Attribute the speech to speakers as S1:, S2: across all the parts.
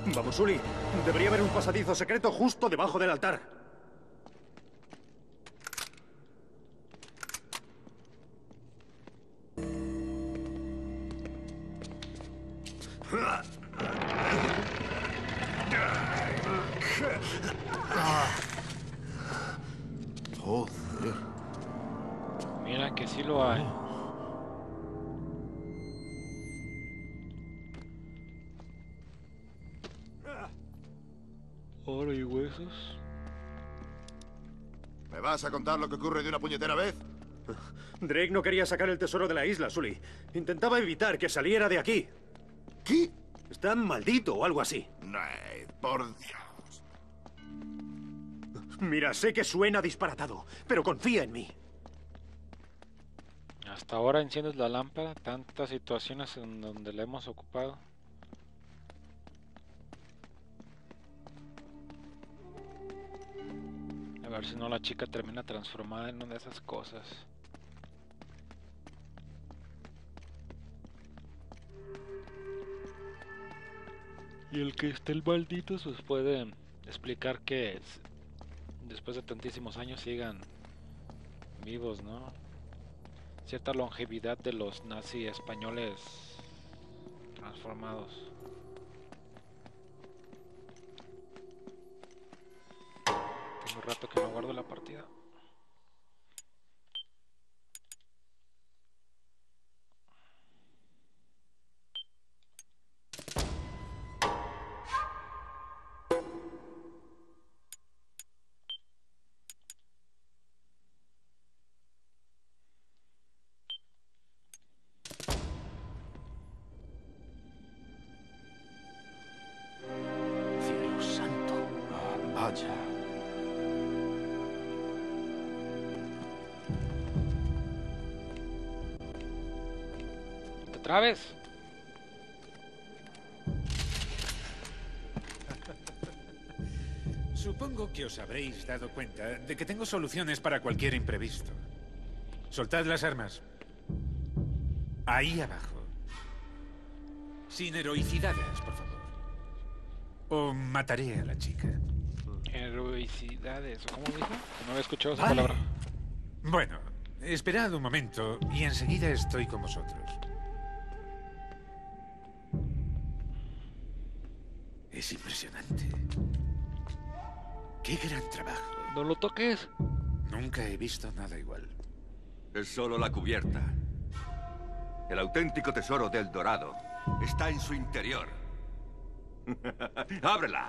S1: Vamos, Sully. Debería haber un pasadizo secreto justo debajo del altar.
S2: Joder.
S3: Mira que sí lo hay. Oro y huesos.
S2: ¿Me vas a contar lo que ocurre de una puñetera vez?
S1: Drake no quería sacar el tesoro de la isla, Sully. Intentaba evitar que saliera de aquí.
S2: ¿Qué?
S1: Está maldito o algo así.
S2: Nate, por Dios.
S1: Mira, sé que suena disparatado, pero confía en mí.
S3: Hasta ahora enciendes la lámpara, tantas situaciones en donde la hemos ocupado. A ver si no la chica termina transformada en una de esas cosas. Y el que esté el maldito pues puede explicar que después de tantísimos años sigan vivos, ¿no? Cierta longevidad de los nazis españoles transformados. Tengo rato que no guardo la partida.
S1: Cielo santo.
S2: Vaya.
S3: ¿Te trabes?
S4: Supongo que os habréis dado cuenta de que tengo soluciones para cualquier imprevisto. Soltad las armas. Ahí abajo. Sin heroicidades, por favor. O mataré a la chica.
S3: Heroicidades, ¿cómo dijo? No había escuchado esa
S4: Vale.
S3: palabra.
S4: Bueno, esperad un momento y enseguida estoy con vosotros. Es impresionante. ¡Qué gran trabajo!
S3: No lo toques.
S4: Nunca he visto nada igual.
S5: Es solo la cubierta. El auténtico tesoro del Dorado está en su interior. ¡Ábrela!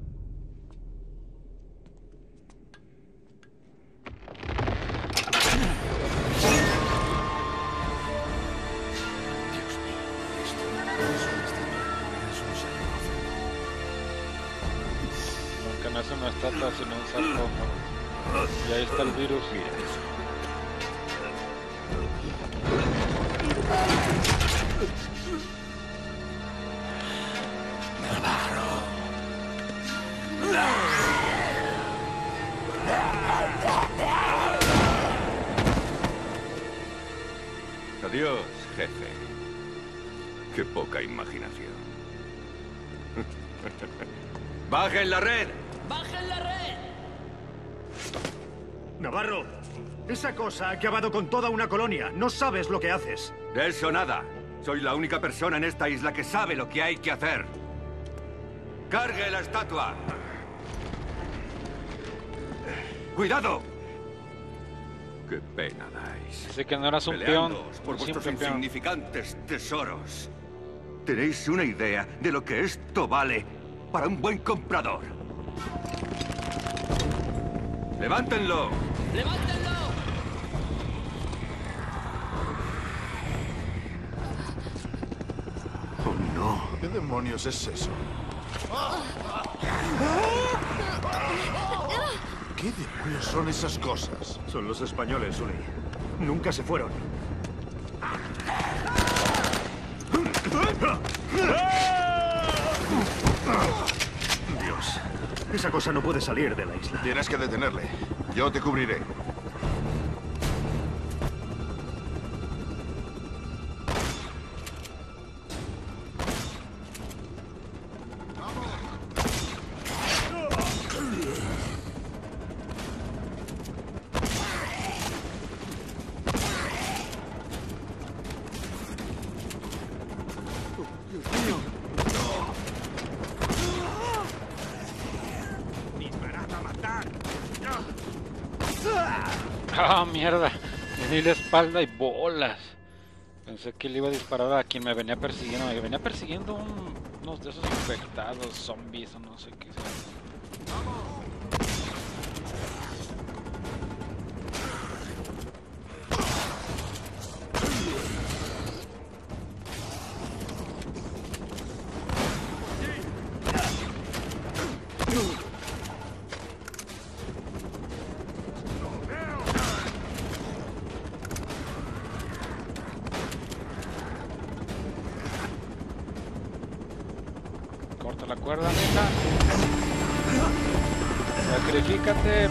S4: Dios mío, esto no es un escenario, es un sarcófago.
S3: Aunque no es una estatua, sino un sarcófago. Y ahí está el virus.
S5: Adiós, jefe. Qué poca imaginación. ¡Bajen la red!
S6: ¡Bajen la red!
S1: Navarro, esa cosa ha acabado con toda una colonia. No sabes lo que haces.
S5: De eso nada. Soy la única persona en esta isla que sabe lo que hay que hacer. ¡Cargue la estatua! ¡Cuidado! ¡Qué pena dais!
S3: Así que no eras un peón,
S5: Peleándoos por
S3: un
S5: vuestros
S3: simple peón.
S5: insignificantes tesoros. ¿Tenéis una idea de lo que esto vale para un buen comprador? ¡Levántenlo!
S6: ¡Levántenlo!
S2: Oh, no. ¿Qué demonios es eso? ¿Qué demonios son esas cosas?
S1: Son los españoles, Sully. Nunca se fueron. Dios, esa cosa no puede salir de la isla.
S2: Tienes que detenerle. Yo te cubriré.
S3: Ah, mierda. Me di la espalda y bolas. Pensé que le iba a disparar a quien me venía persiguiendo. Me venía persiguiendo unos de esos infectados, zombies o no sé qué sea. Corta la cuerda, neta. Sacrifícate.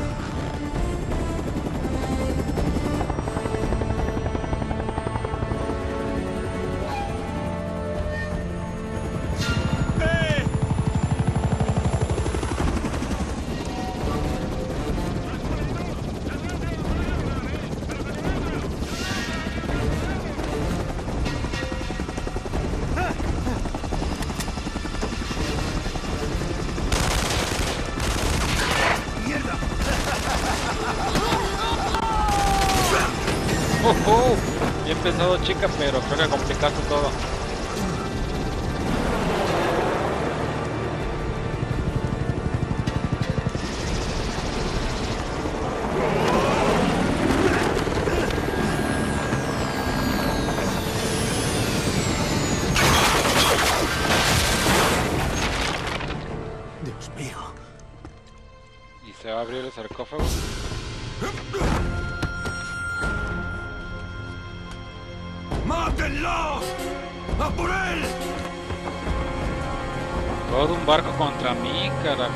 S3: Bien pensado, chica, pero creo que complicaste todo.
S1: Dios mío.
S3: Y se va a abrir el sarcófago.
S5: ¡Mátenlo! ¡A por él!
S3: Todo un barco contra mí, carajo.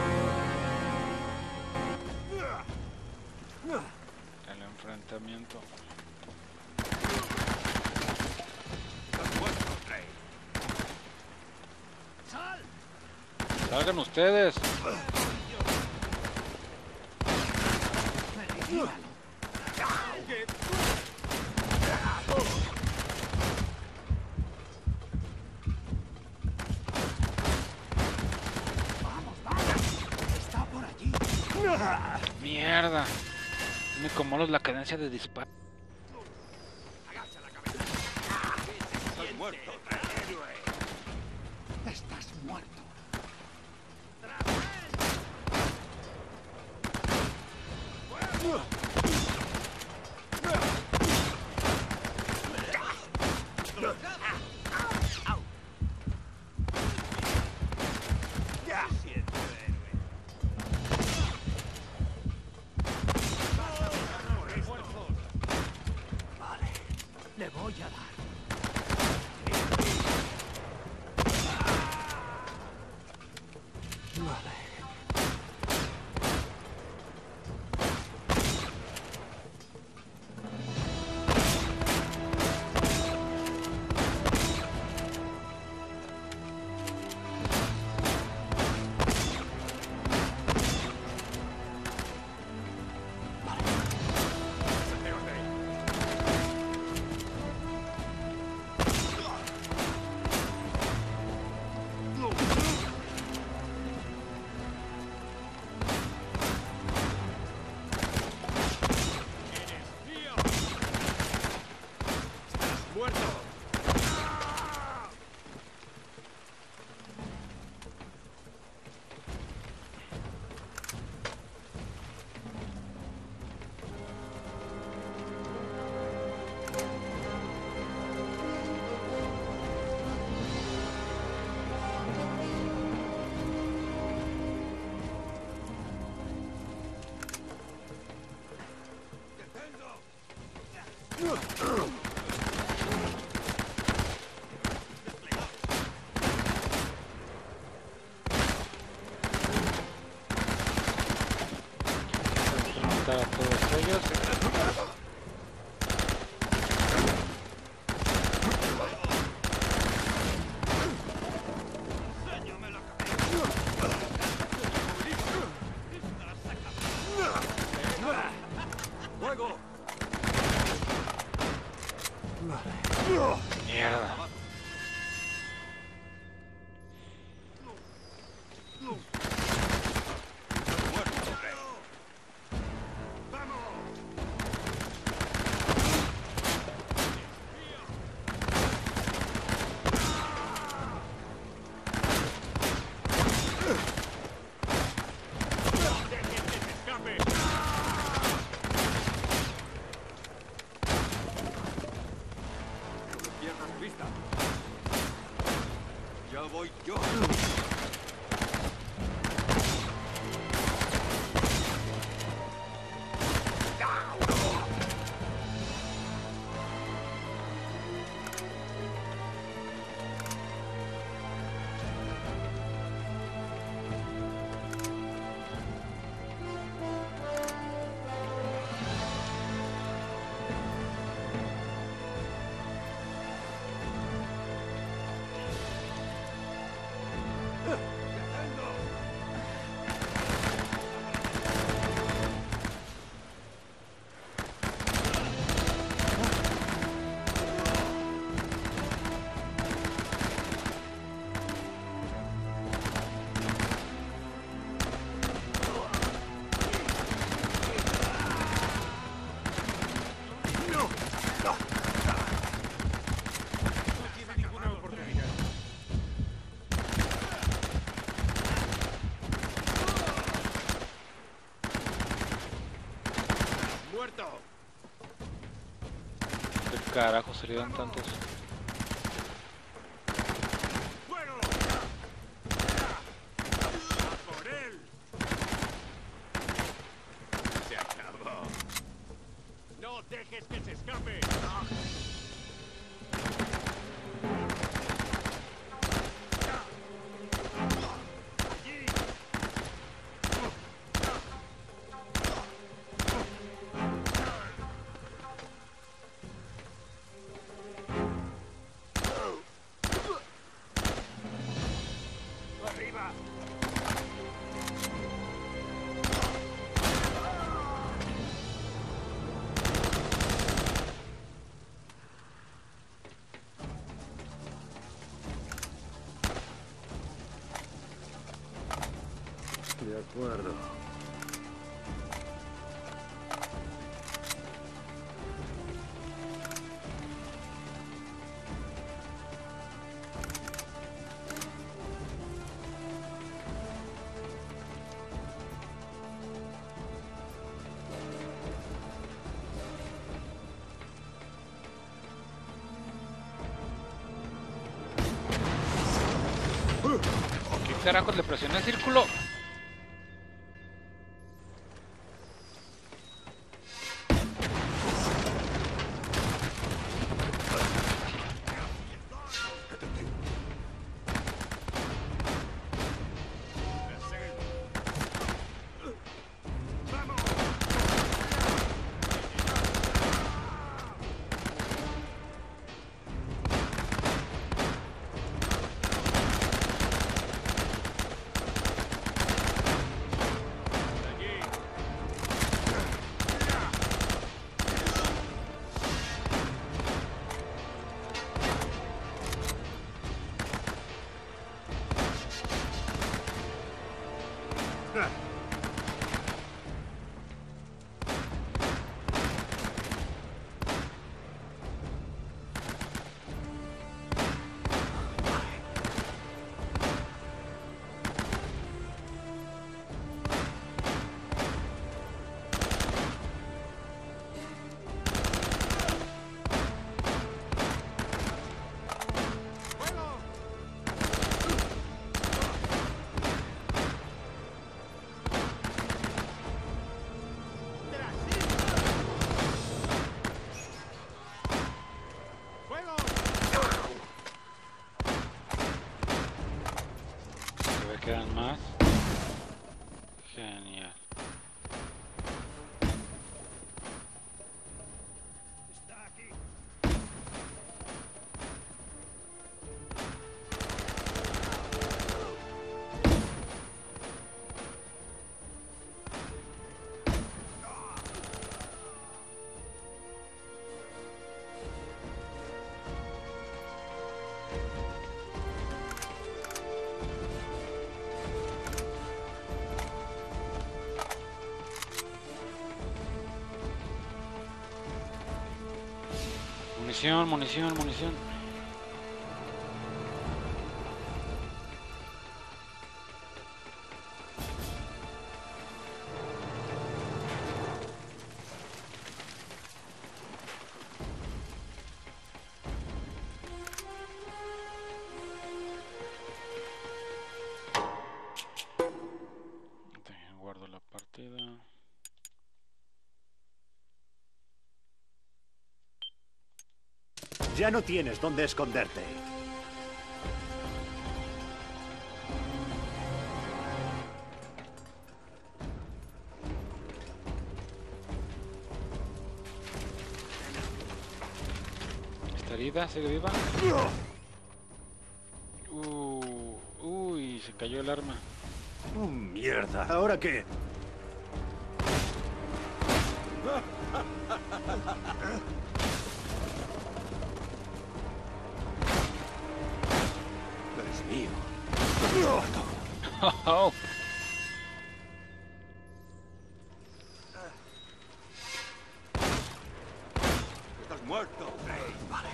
S3: El enfrentamiento. Salgan ustedes. Mierda. Me como la cadencia de disparo.
S6: Estás muerto. Le voy a dar.
S3: Enfrentar a todos ellos.
S5: Ya voy yo.
S3: ¿Qué carajo serían tantos?
S7: Se acabó. No dejes que se escape.
S1: De acuerdo.
S3: ¿Qué carajos le presioné el círculo? Quedan más. Genial. Munición, munición, munición.
S1: Ya no tienes dónde esconderte.
S3: ¿Está herida? ¿Sigue viva? Uy, se cayó el arma.
S1: Oh, mierda. ¿Ahora qué?
S7: Eres mío.
S3: Oh.
S5: ¡Estás muerto!
S1: Vale.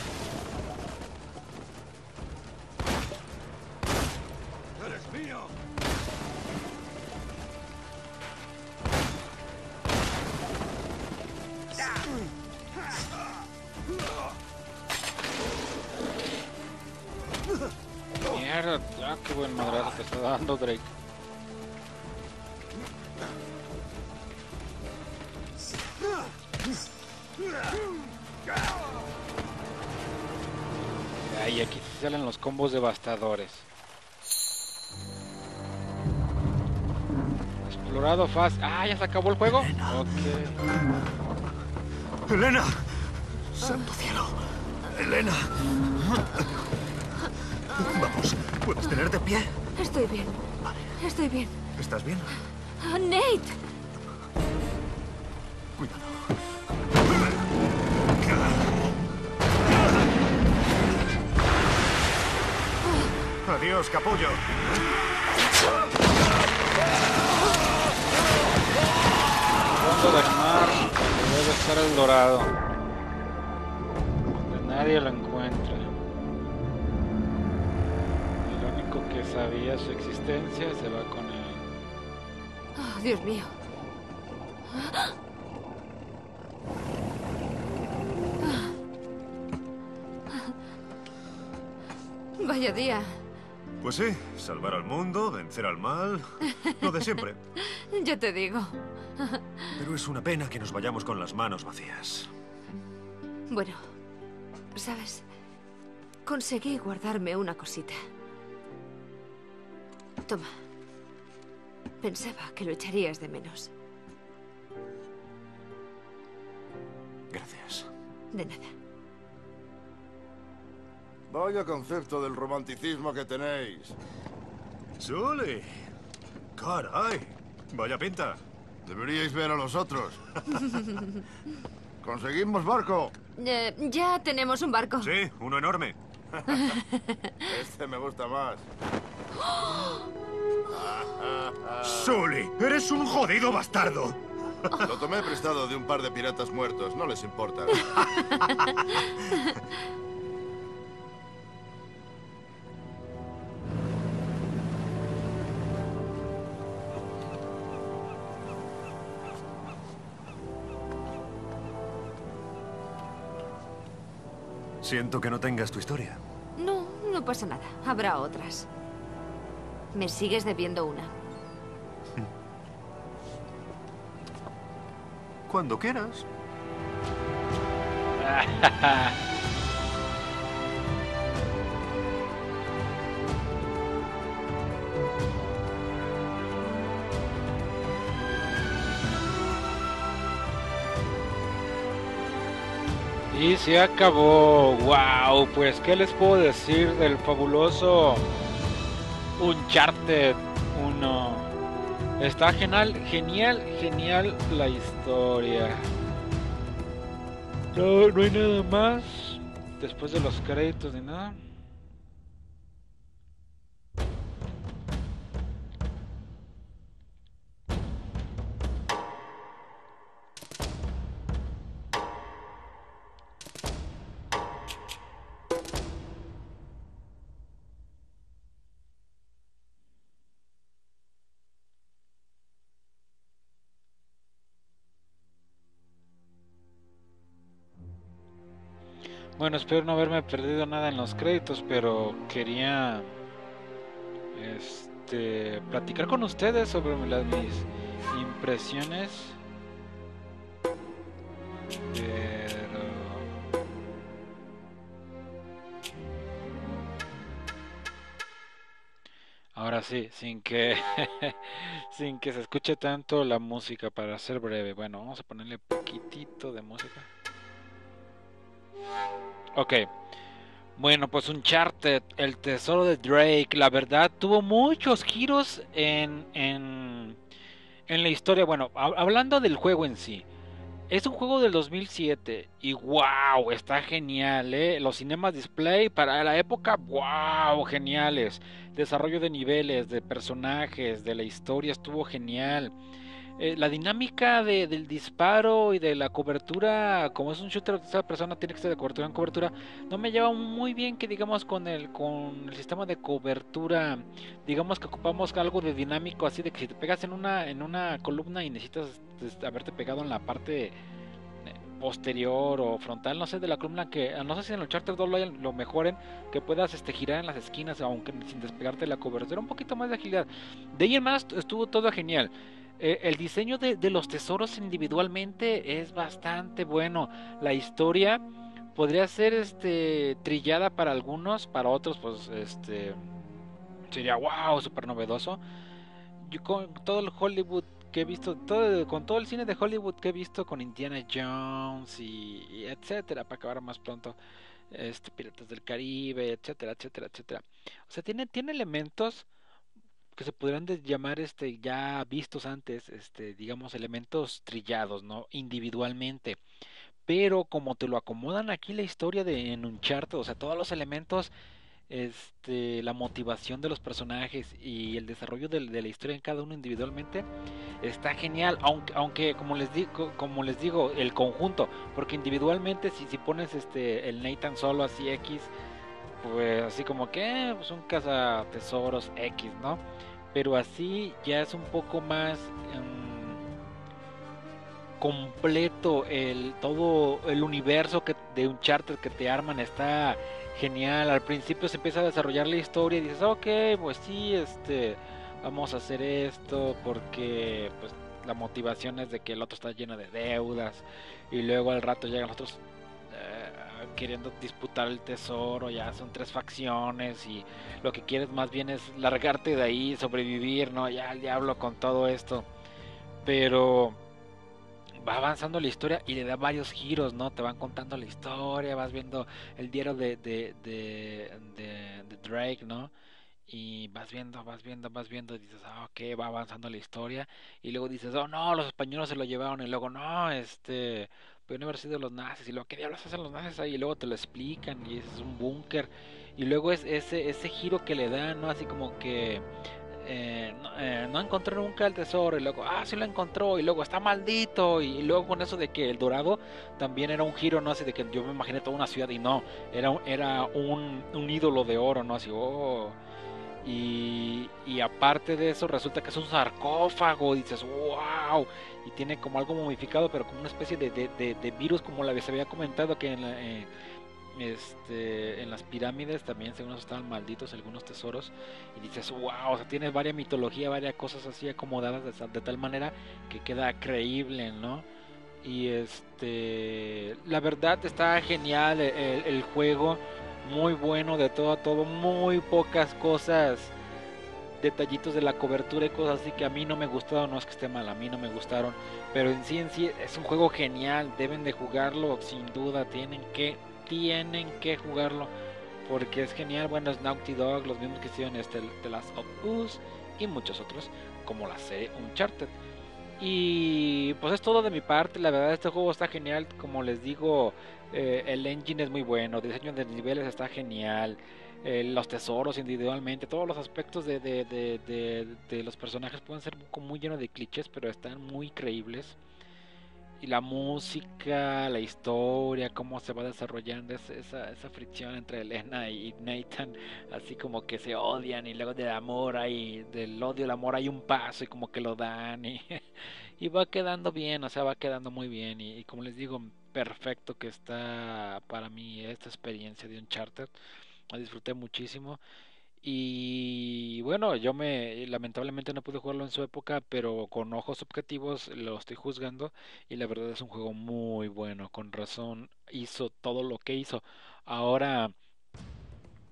S5: ¡Eres mío!
S3: Mierda, qué buen madrazo te está dando, Drake. Ay, aquí sí salen los combos devastadores. Explorado fácil. Ah, ya se acabó el juego. Ok.
S1: ¡Elena! ¡Santo cielo! ¡Elena! Vamos, ¿puedes tenerte en pie?
S8: Estoy bien. Estoy bien.
S1: ¿Estás bien?
S8: ¡Oh, Nate!
S1: Cuidado. Adiós, capullo.
S3: Fondo del mar, donde debe estar el dorado. Donde nadie lo encuentra. El único que sabía su existencia se va con él.
S8: Oh, Dios mío. Vaya día.
S1: Pues sí, salvar al mundo, vencer al mal, lo de siempre.
S8: Ya te digo.
S1: Pero es una pena que nos vayamos con las manos vacías.
S8: Bueno, ¿sabes? Conseguí guardarme una cosita. Toma. Pensaba que lo echarías de menos.
S1: Gracias.
S8: De nada.
S2: Vaya concepto del romanticismo que tenéis.
S1: ¡Sully! ¡Caray! ¡Vaya pinta!
S2: Deberíais ver a los otros. ¿Conseguimos barco?
S8: Ya tenemos un barco.
S1: Sí, uno enorme.
S2: Este me gusta más.
S1: ¡Sully! ¡Eres un jodido bastardo!
S2: Lo tomé prestado de un par de piratas muertos. No les importa.
S1: Siento que no tengas tu historia.
S8: No, no pasa nada. Habrá otras. Me sigues debiendo una.
S1: Cuando quieras.
S3: Y se acabó. Wow, pues qué les puedo decir del fabuloso Uncharted 1. Está genial la historia. No hay nada más después de los créditos ni nada. Bueno, espero no haberme perdido nada en los créditos, pero quería platicar con ustedes sobre mis impresiones. Pero Ahora sí, sin que sin que se escuche tanto la música para ser breve. Bueno, vamos a ponerle poquitito de música. Ok. Bueno, pues Uncharted, el tesoro de Drake, la verdad tuvo muchos giros en la historia. Bueno, hablando del juego en sí. Es un juego del 2007 y wow, está genial, ¿eh? Los cinemas display para la época, wow, geniales. Desarrollo de niveles, de personajes, de la historia estuvo genial. La dinámica del disparo y de la cobertura, como es un shooter de tercera persona, tiene que ser de cobertura en cobertura. No me lleva muy bien que digamos con el sistema de cobertura, digamos que ocupamos algo de dinámico, así de que si te pegas en una columna y necesitas haberte pegado en la parte posterior o frontal, no sé, de la columna, que no sé si en el Charter 2 lo mejoren, que puedas girar en las esquinas aunque sin despegarte de la cobertura, un poquito más de agilidad. De ahí en más estuvo todo genial. El diseño de los tesoros individualmente es bastante bueno. La historia podría ser trillada para algunos, para otros pues sería wow, súper novedoso. Yo con todo el Hollywood que he visto, con todo el cine de Hollywood que he visto, con Indiana Jones y etcétera, para acabar más pronto, Piratas del Caribe, etcétera, etcétera, etcétera. O sea, tiene elementos que se podrían llamar ya vistos antes, digamos elementos trillados, ¿no? Individualmente. Pero como te lo acomodan aquí la historia en Uncharted, o sea, todos los elementos, la motivación de los personajes y el desarrollo de la historia en cada uno individualmente está genial, aunque como les digo, el conjunto, porque individualmente si pones el Nathan solo así X, pues así como que pues un cazatesoros X, ¿no? Pero así ya es un poco más completo, todo el universo de Uncharted que te arman está genial. Al principio se empieza a desarrollar la historia y dices, ok, pues sí, vamos a hacer esto porque pues la motivación es de que el otro está lleno de deudas, y luego al rato llegan los otros queriendo disputar el tesoro, ya son 3 facciones y lo que quieres más bien es largarte de ahí, sobrevivir, ¿no? Ya al diablo con todo esto. Pero va avanzando la historia y le da varios giros, ¿no? Te van contando la historia, vas viendo el diario de Drake, ¿no? Y vas viendo, y dices, ah, ok, va avanzando la historia, y luego dices, oh no, los españoles se lo llevaron, y luego, no, pueden haber sido los nazis, y luego, ¿qué diablos hacen los nazis ahí? Y luego te lo explican, y es un búnker, y luego es ese giro que le dan, ¿no? Así como que no encontró nunca el tesoro, y luego, sí lo encontró, y luego está maldito, y luego con eso de que el dorado también era un giro, ¿no? Así de que yo me imaginé toda una ciudad y no, era un ídolo de oro, ¿no? Así, oh. Y aparte de eso resulta que es un sarcófago, y dices, wow, y tiene como algo momificado, pero como una especie de virus, como la vez había comentado que en las pirámides también según eso estaban malditos algunos tesoros, y dices, wow, o sea, tiene varias mitología, varias cosas así acomodadas de tal manera que queda creíble, ¿no? Y la verdad está genial el juego, muy bueno de todo a todo, muy pocas cosas, detallitos de la cobertura y cosas así que a mí no me gustaron, no es que esté mal, a mí no me gustaron, pero en sí es un juego genial, deben de jugarlo sin duda, tienen que jugarlo porque es genial. Bueno, es Naughty Dog, los mismos que hicieron The Last of Us y muchos otros, como la serie Uncharted. Y pues es todo de mi parte, la verdad este juego está genial, como les digo, el engine es muy bueno, el diseño de niveles está genial, los tesoros individualmente, todos los aspectos de los personajes pueden ser como muy llenos de clichés, pero están muy creíbles. Y la música, la historia, cómo se va desarrollando esa fricción entre Elena y Nathan, así como que se odian, y luego del odio al amor hay un paso y como que lo dan, y va quedando bien, o sea, va quedando muy bien, y como les digo, perfecto que está para mí esta experiencia de Uncharted, la disfruté muchísimo. Y bueno, lamentablemente no pude jugarlo en su época, pero con ojos objetivos lo estoy juzgando, y la verdad es un juego muy bueno, con razón hizo todo lo que hizo. Ahora,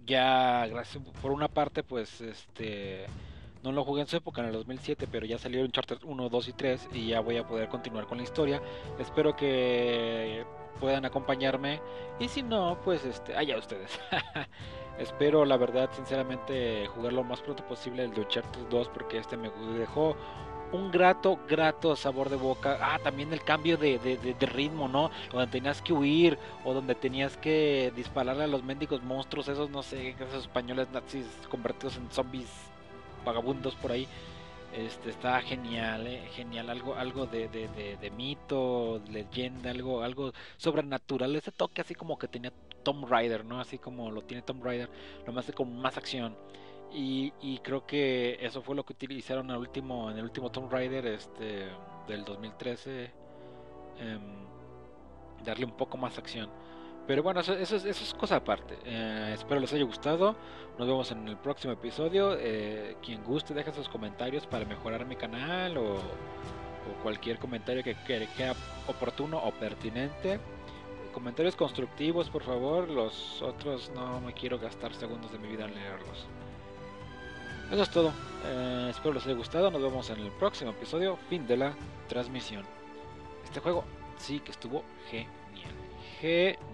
S3: ya, gracias por una parte, pues no lo jugué en su época, en el 2007, pero ya salió Uncharted 1, 2 y 3 y ya voy a poder continuar con la historia. Espero que puedan acompañarme y si no, pues allá ustedes. Espero, la verdad, sinceramente, jugar lo más pronto posible el de Uncharted 2 porque me dejó un grato sabor de boca. Ah, también el cambio de ritmo, ¿no? Donde tenías que huir o donde tenías que dispararle a los mendigos monstruos, esos, no sé, esos españoles nazis convertidos en zombies vagabundos por ahí. Está genial, genial, algo de mito, leyenda, algo sobrenatural, ese toque así como que tenía Tomb Raider, ¿no? Así como lo tiene Tomb Raider, lo más con más acción. Y creo que eso fue lo que utilizaron en el último Tomb Raider del 2013, darle un poco más acción. Pero bueno, eso es cosa aparte. Espero les haya gustado. Nos vemos en el próximo episodio. Quien guste, deja sus comentarios para mejorar mi canal o cualquier comentario que sea oportuno o pertinente. Comentarios constructivos, por favor. Los otros no me quiero gastar segundos de mi vida en leerlos. Eso es todo. Espero les haya gustado. Nos vemos en el próximo episodio. Fin de la transmisión. Este juego sí que estuvo genial. Genial.